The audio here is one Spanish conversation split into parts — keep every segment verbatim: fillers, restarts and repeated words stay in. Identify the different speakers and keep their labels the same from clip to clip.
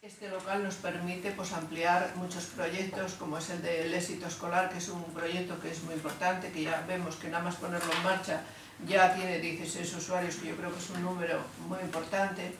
Speaker 1: Este local nos permite pues, ampliar muchos proyectos, como es el del éxito escolar, que es un proyecto que es muy importante, que ya vemos que nada más ponerlo en marcha ya tiene dieciséis usuarios, que yo creo que es un número muy importante,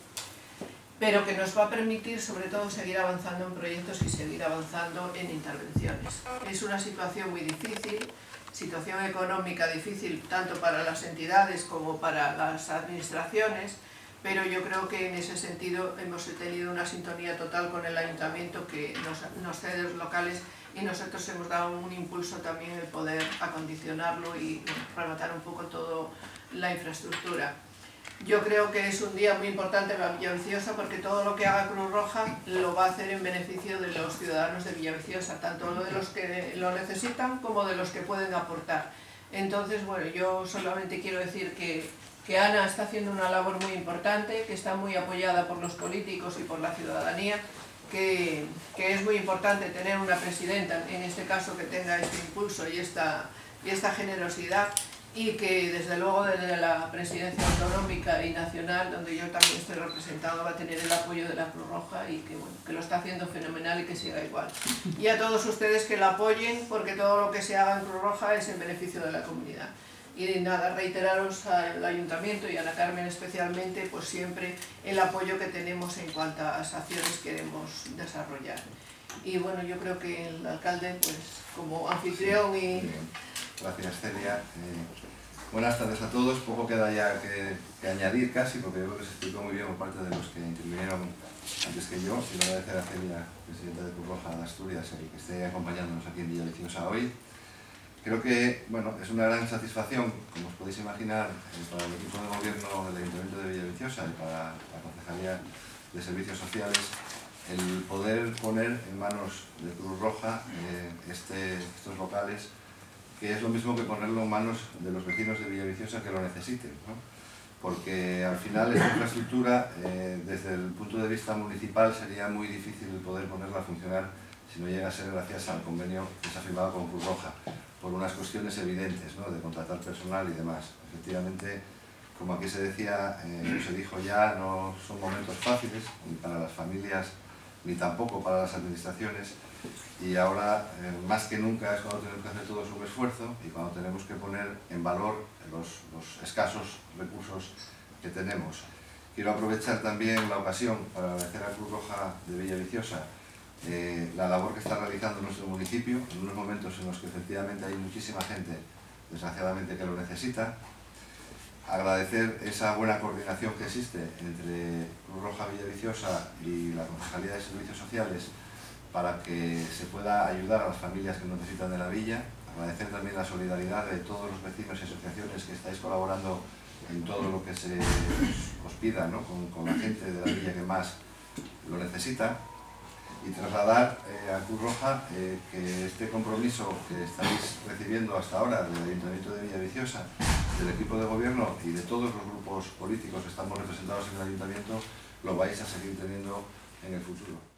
Speaker 1: pero que nos va a permitir sobre todo seguir avanzando en proyectos y seguir avanzando en intervenciones. Es una situación muy difícil, situación económica difícil tanto para las entidades como para las administraciones, pero yo creo que en ese sentido hemos tenido una sintonía total con el ayuntamiento que nos, nos cede los locales y nosotros hemos dado un impulso también el poder acondicionarlo y rematar un poco toda la infraestructura. Yo creo que es un día muy importante para Villaviciosa porque todo lo que haga Cruz Roja lo va a hacer en beneficio de los ciudadanos de Villaviciosa, tanto de los que lo necesitan como de los que pueden aportar. Entonces, bueno, yo solamente quiero decir que que Ana está haciendo una labor muy importante, que está muy apoyada por los políticos y por la ciudadanía, que, que es muy importante tener una presidenta, en este caso, que tenga este impulso y esta, y esta generosidad, y que desde luego desde la presidencia autonómica y nacional, donde yo también estoy representado, va a tener el apoyo de la Cruz Roja y que, bueno, que lo está haciendo fenomenal y que siga igual. Y a todos ustedes que la apoyen, porque todo lo que se haga en Cruz Roja es en beneficio de la comunidad. Y nada, reiteraros al Ayuntamiento y a Ana Carmen especialmente, pues siempre el apoyo que tenemos en cuantas acciones queremos desarrollar. Y bueno, yo creo que el alcalde, pues como anfitrión y...
Speaker 2: Gracias, Celia. Eh, buenas tardes a todos. Poco queda ya que, que añadir casi, porque yo creo que se explicó muy bien por parte de los que intervinieron antes que yo. Quiero agradecer a Celia, presidenta de Cruz Roja de Asturias, el que esté acompañándonos aquí en Villaviciosa hoy. Creo que bueno, es una gran satisfacción, como os podéis imaginar, para el equipo de gobierno del Ayuntamiento de Villaviciosa y para la Concejalía de Servicios Sociales el poder poner en manos de Cruz Roja eh, este, estos locales, que es lo mismo que ponerlo en manos de los vecinos de Villaviciosa que lo necesiten, ¿no? Porque al final esta infraestructura, eh, desde el punto de vista municipal, sería muy difícil poder ponerla a funcionar si no llega a ser gracias al convenio que se ha firmado con Cruz Roja, por unas cuestiones evidentes, ¿no? De contratar personal y demás. Efectivamente, como aquí se decía, eh, se dijo ya, no son momentos fáciles, ni para las familias, ni tampoco para las administraciones, y ahora, eh, más que nunca, es cuando tenemos que hacer todos un esfuerzo y cuando tenemos que poner en valor los, los escasos recursos que tenemos. Quiero aprovechar también la ocasión para agradecer a Cruz Roja de Villaviciosa Eh, la labor que está realizando nuestro municipio, en unos momentos en los que efectivamente hay muchísima gente, desgraciadamente, que lo necesita. Agradecer esa buena coordinación que existe entre Cruz Roja Villaviciosa y la Concejalía de Servicios Sociales para que se pueda ayudar a las familias que necesitan de la villa. Agradecer también la solidaridad de todos los vecinos y asociaciones que estáis colaborando en todo lo que se os pida, ¿no? con, con la gente de la villa que más lo necesita. Y trasladar eh, a Cruz Roja eh, que este compromiso que estáis recibiendo hasta ahora del Ayuntamiento de Villaviciosa, del equipo de gobierno y de todos los grupos políticos que estamos representados en el Ayuntamiento, lo vais a seguir teniendo en el futuro.